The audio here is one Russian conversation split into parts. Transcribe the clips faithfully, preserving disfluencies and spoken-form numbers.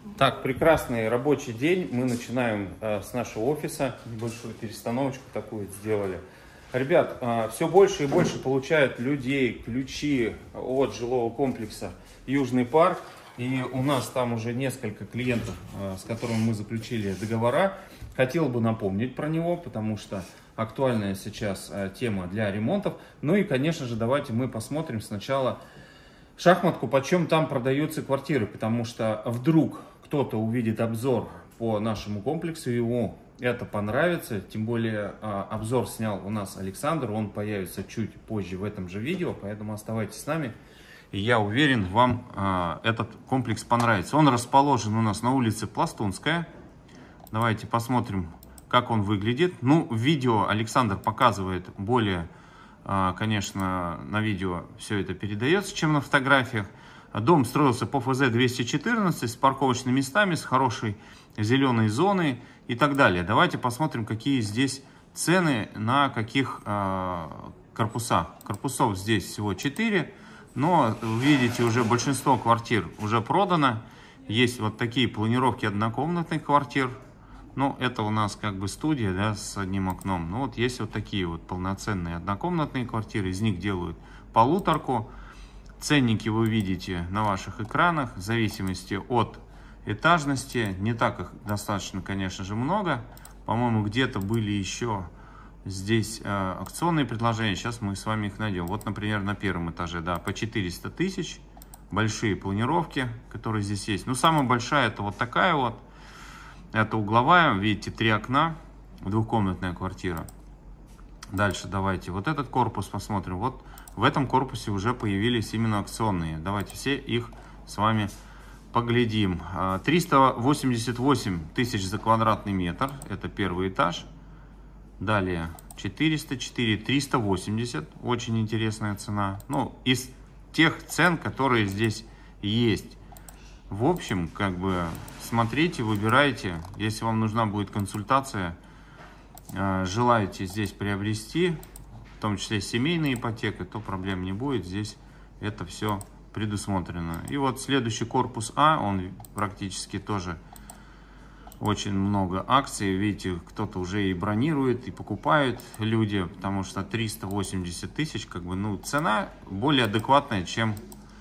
Так, прекрасный рабочий день. Мы начинаем э, с нашего офиса. Небольшую перестановочку такую сделали. Ребят, э, все больше и больше получают людей ключи от жилого комплекса Южный парк. И у нас там уже несколько клиентов, э, с которыми мы заключили договора. Хотел бы напомнить про него, потому что актуальная сейчас э, тема для ремонтов. Ну и, конечно же, давайте мы посмотрим сначала шахматку, почем там продаются квартиры. Потому что вдруг кто-то увидит обзор по нашему комплексу, ему это понравится. Тем более обзор снял у нас Александр, он появится чуть позже в этом же видео, поэтому оставайтесь с нами. И я уверен, вам этот комплекс понравится. Он расположен у нас на улице Пластунская. Давайте посмотрим, как он выглядит. Ну, в видео Александр показывает более, конечно, на видео все это передается, чем на фотографиях. Дом строился по эф зэ двести четырнадцать с парковочными местами, с хорошей зеленой зоной и так далее. Давайте посмотрим, какие здесь цены на каких э, корпусах. Корпусов здесь всего четыре, но видите, уже большинство квартир уже продано. Есть вот такие планировки однокомнатных квартир. Ну, это у нас как бы студия, да, с одним окном. Ну, вот есть вот такие вот полноценные однокомнатные квартиры. Из них делают полуторку. Ценники вы видите на ваших экранах, в зависимости от этажности. Не так их достаточно, конечно же, много. По-моему, где-то были еще здесь э, акционные предложения. Сейчас мы с вами их найдем. Вот, например, на первом этаже, да, по четыреста тысяч. Большие планировки, которые здесь есть. Ну, самая большая это вот такая вот. Это угловая, видите, три окна, двухкомнатная квартира. Дальше давайте вот этот корпус посмотрим. Вот в этом корпусе уже появились именно акционные. Давайте все их с вами поглядим. триста восемьдесят восемь тысяч за квадратный метр. Это первый этаж. Далее четыреста четыре, триста восемьдесят. Очень интересная цена. Ну, из тех цен, которые здесь есть. В общем, как бы смотрите, выбирайте. Если вам нужна будет консультация, желаете здесь приобрести, в том числе семейная ипотека, то проблем не будет. Здесь это все предусмотрено. И вот следующий корпус А, он практически тоже очень много акций. Видите, кто-то уже и бронирует, и покупают люди, потому что триста восемьдесят тысяч, как бы, ну, цена более адекватная, чем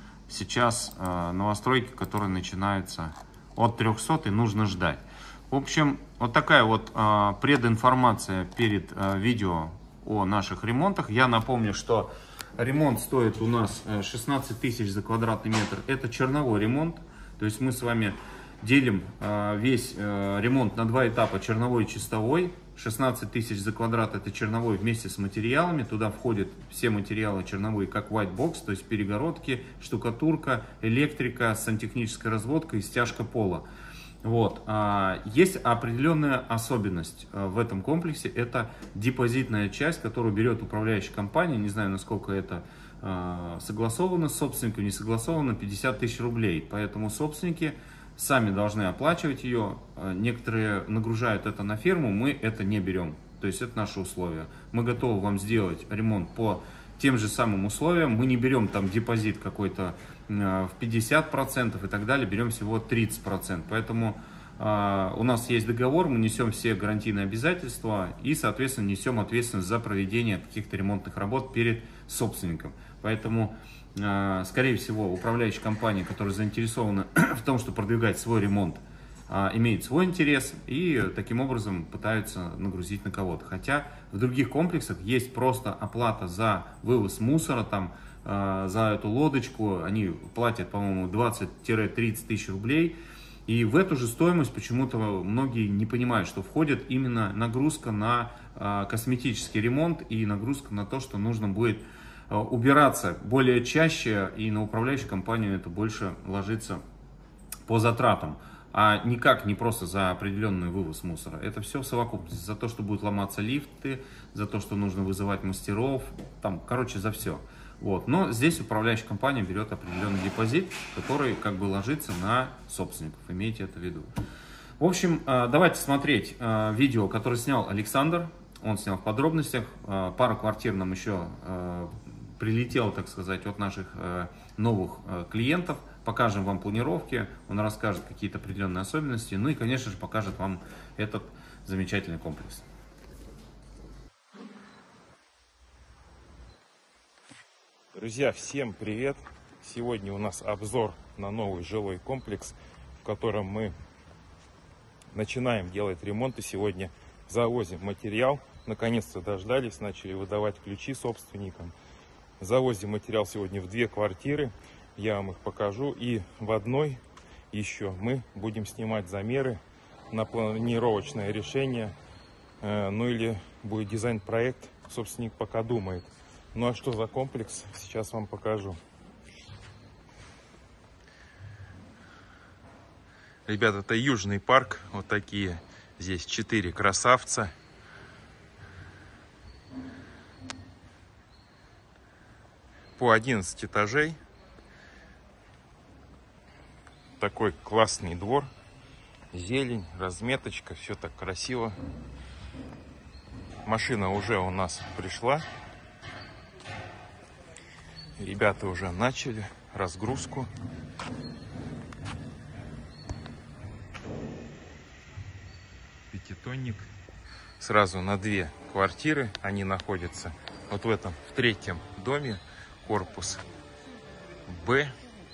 сейчас э, новостройки, которые начинаются от трёхсот, и нужно ждать. В общем, вот такая вот э, прединформация перед э, видео о наших ремонтах. Я напомню, что ремонт стоит у нас шестнадцать тысяч за квадратный метр. Это черновой ремонт. То есть мы с вами делим э, весь э, ремонт на два этапа: черновой и чистовой. шестнадцать тысяч за квадрат это черновой вместе с материалами. Туда входят все материалы черновые, как white box, то есть перегородки, штукатурка, электрика, сантехническая разводка и стяжка пола. Вот. Есть определенная особенность в этом комплексе. Это депозитная часть, которую берет управляющая компания. Не знаю, насколько это согласовано с собственником, не согласовано, пятьдесят тысяч рублей. Поэтому собственники сами должны оплачивать ее. Некоторые нагружают это на фирму, мы это не берем. То есть это наши условия. Мы готовы вам сделать ремонт по тем же самым условиям. Мы не берем там депозит какой-то в пятьдесят процентов и так далее, берем всего тридцать процентов. Поэтому э, у нас есть договор, мы несем все гарантийные обязательства и, соответственно, несем ответственность за проведение каких-то ремонтных работ перед собственником. Поэтому, э, скорее всего, управляющая компания, которая заинтересована в том, чтобы продвигать свой ремонт, э, имеет свой интерес и таким образом пытаются нагрузить на кого-то. Хотя в других комплексах есть просто оплата за вывоз мусора, там, за эту лодочку они платят, по-моему, двадцать-тридцать тысяч рублей. И в эту же стоимость почему-то многие не понимают, что входит именно нагрузка на косметический ремонт и нагрузка на то, что нужно будет убираться более чаще, и на управляющую компанию это больше ложится по затратам, а никак не просто за определенный вывоз мусора. Это все в совокупности. За то, что будут ломаться лифты, за то, что нужно вызывать мастеров, там, короче, за все. Вот. Но здесь управляющая компания берет определенный депозит, который как бы ложится на собственников. Имейте это в виду. В общем, давайте смотреть видео, которое снял Александр. Он снял в подробностях. Пара квартир нам еще прилетела, так сказать, от наших новых клиентов. покажем вам планировки, он расскажет какие-то определенные особенности, ну и, конечно же, покажет вам этот замечательный комплекс. Друзья, всем привет! Сегодня у нас обзор на новый жилой комплекс, в котором мы начинаем делать ремонт. И сегодня завозим материал. Наконец-то дождались, начали выдавать ключи собственникам. Завозим материал сегодня в две квартиры. Я вам их покажу. И в одной еще мы будем снимать замеры на планировочное решение. Ну или будет дизайн-проект. Собственник пока думает. Ну а что за комплекс, сейчас вам покажу. Ребята, это Южный парк. Вот такие здесь четыре красавца. По одиннадцать этажей. Такой классный двор. Зелень, разметочка, все так красиво. Машина уже у нас пришла. Ребята уже начали разгрузку. Пятитонник. Сразу на две квартиры они находятся. Вот в этом, в третьем доме, корпус Б.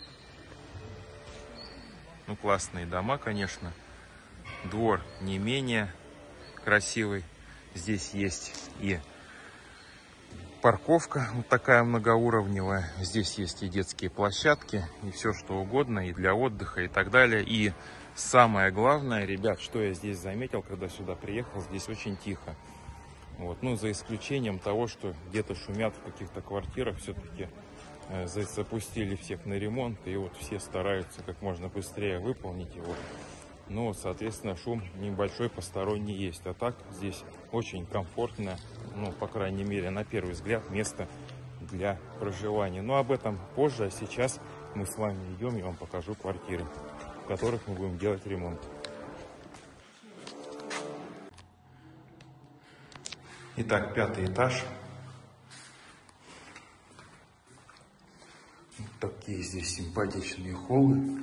Ну, классные дома, конечно. Двор не менее красивый. Здесь есть и парковка вот такая многоуровневая. Здесь есть и детские площадки, и все что угодно, и для отдыха, и так далее. И самое главное, ребят, что я здесь заметил, когда сюда приехал, здесь очень тихо. Вот. Ну, за исключением того, что где-то шумят в каких-то квартирах, все-таки э, запустили всех на ремонт, и вот все стараются как можно быстрее выполнить его. Ну, соответственно, шум небольшой посторонний есть. А так здесь очень комфортно, ну, по крайней мере, на первый взгляд, место для проживания. Но об этом позже, а сейчас мы с вами идем, я вам покажу квартиры, в которых мы будем делать ремонт. Итак, пятый этаж. Вот такие здесь симпатичные холлы.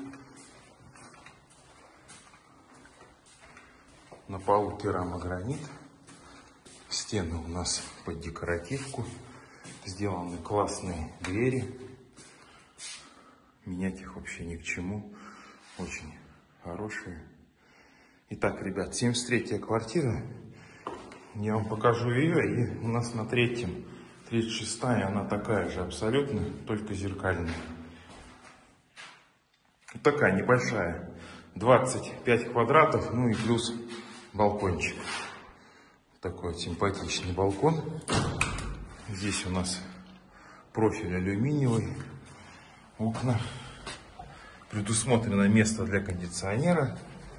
На полу керамогранит. Стены у нас под декоративку. Сделаны классные двери. Менять их вообще ни к чему. Очень хорошие. Итак, ребят, семьдесят третья квартира. Я вам покажу ее. И у нас на третьем, тридцать шестая, она такая же абсолютно, только зеркальная. Вот такая небольшая. двадцать пять квадратов, ну и плюс балкончик. Такой вот симпатичный балкон. Здесь у нас профиль алюминиевый. Окна. Предусмотрено место для кондиционера.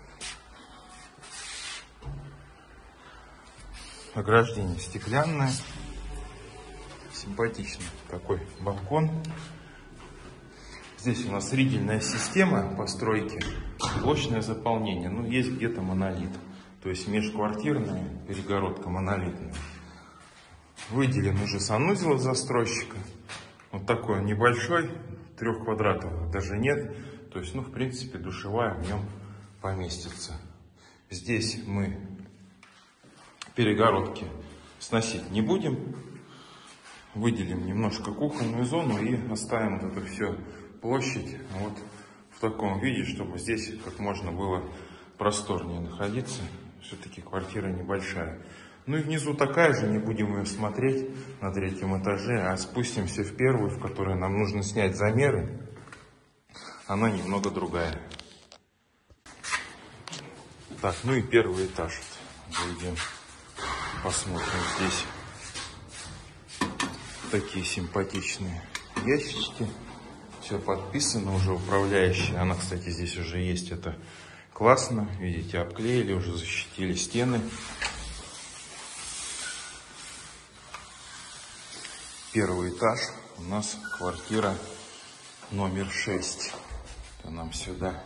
Ограждение стеклянное. Симпатичный такой балкон. Здесь у нас ридельная система постройки. Блочное заполнение. Ну, есть где-то монолит. То есть межквартирная перегородка монолитная. Выделен уже санузел от застройщика. Вот такой он небольшой, трех квадратов даже нет. То есть, ну, в принципе, душевая в нем поместится. Здесь мы перегородки сносить не будем. Выделим немножко кухонную зону и оставим вот эту всю площадь вот в таком виде, чтобы здесь как можно было просторнее находиться. Все-таки квартира небольшая. Ну и внизу такая же, не будем ее смотреть на третьем этаже, а спустимся в первую, в которой нам нужно снять замеры. Она немного другая. Так, ну и первый этаж. Зайдем, посмотрим здесь. Такие симпатичные ящички. Все подписано уже, управляющая. Она, кстати, здесь уже есть. Это классно. Видите, обклеили, уже защитили стены. Первый этаж. У нас квартира номер шесть. Это нам сюда.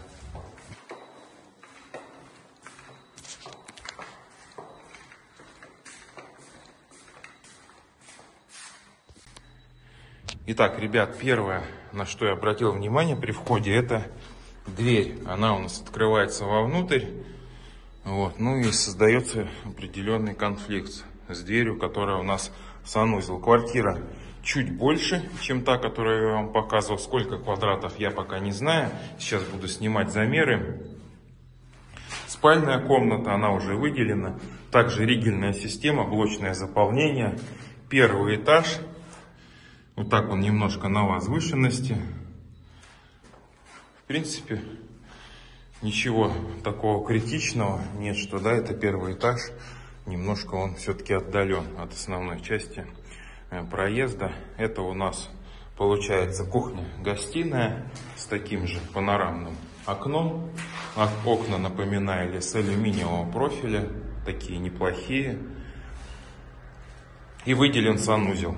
Итак, ребят, первое, на что я обратил внимание при входе, это дверь. Она у нас открывается вовнутрь. Вот, ну и создается определенный конфликт с дверью, которая у нас санузел. Квартира чуть больше, чем та, которую я вам показывал. Сколько квадратов, я пока не знаю. Сейчас буду снимать замеры. Спальная комната, она уже выделена. Также ригельная система, блочное заполнение. Первый этаж. Вот так он немножко на возвышенности. В принципе, ничего такого критичного нет, что да, это первый этаж. Немножко он все-таки отдален от основной части проезда. Это у нас получается кухня-гостиная с таким же панорамным окном. Окна, напоминали, с алюминиевого профиля, такие неплохие. И выделен санузел.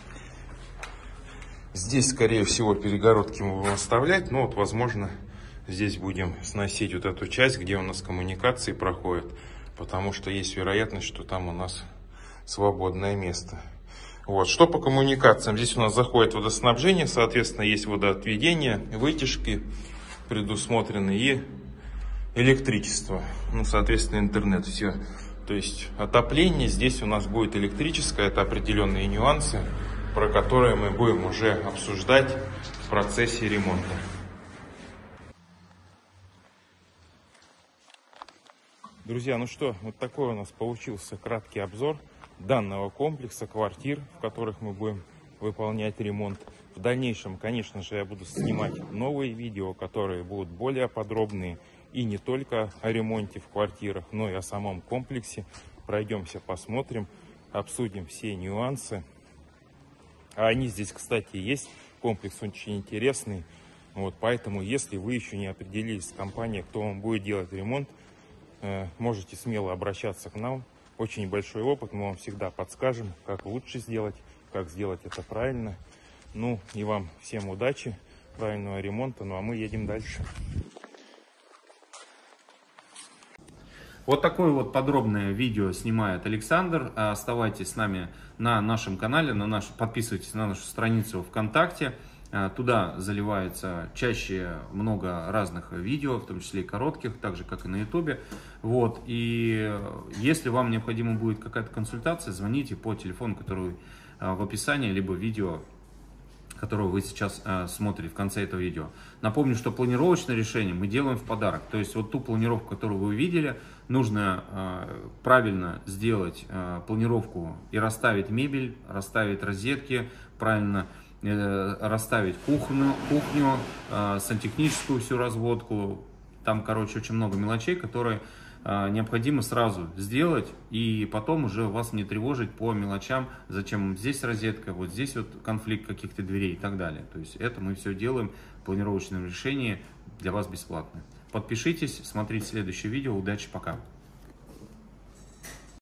Здесь, скорее всего, перегородки мы будем оставлять, но вот, возможно, здесь будем сносить вот эту часть, где у нас коммуникации проходят, потому что есть вероятность, что там у нас свободное место. Вот, что по коммуникациям? Здесь у нас заходит водоснабжение, соответственно, есть водоотведение, вытяжки предусмотрены и электричество, ну, соответственно, интернет, все. То есть отопление здесь у нас будет электрическое, это определенные нюансы, про которые мы будем уже обсуждать в процессе ремонта. Друзья, ну что, вот такой у нас получился краткий обзор данного комплекса квартир, в которых мы будем выполнять ремонт. В дальнейшем, конечно же, я буду снимать новые видео, которые будут более подробные и не только о ремонте в квартирах, но и о самом комплексе. Пройдемся, посмотрим, обсудим все нюансы. А они здесь, кстати, есть. Комплекс очень интересный. Вот, поэтому, если вы еще не определились с компанией, кто вам будет делать ремонт, э, можете смело обращаться к нам. Очень большой опыт, мы вам всегда подскажем, как лучше сделать, как сделать это правильно. Ну и вам всем удачи, правильного ремонта. Ну а мы едем дальше. Вот такое вот подробное видео снимает Александр. Оставайтесь с нами на нашем канале, на наш, подписывайтесь на нашу страницу ВКонтакте. Туда заливается чаще много разных видео, в том числе и коротких, так же как и на ютубе. Вот. И если вам необходима будет какая-то консультация, звоните по телефону, который в описании, либо видео, которую вы сейчас э, смотрите в конце этого видео. Напомню, что планировочное решение мы делаем в подарок. То есть вот ту планировку, которую вы видели, нужно э, правильно сделать э, планировку и расставить мебель, расставить розетки, правильно э, расставить кухню, кухню э, сантехническую всю разводку. Там, короче, очень много мелочей, которые э, необходимо сразу сделать, и потом уже вас не тревожить по мелочам, зачем здесь розетка, вот здесь вот конфликт каких-то дверей и так далее. То есть это мы все делаем в планировочном решении для вас бесплатно. Подпишитесь, смотрите следующее видео. Удачи, пока!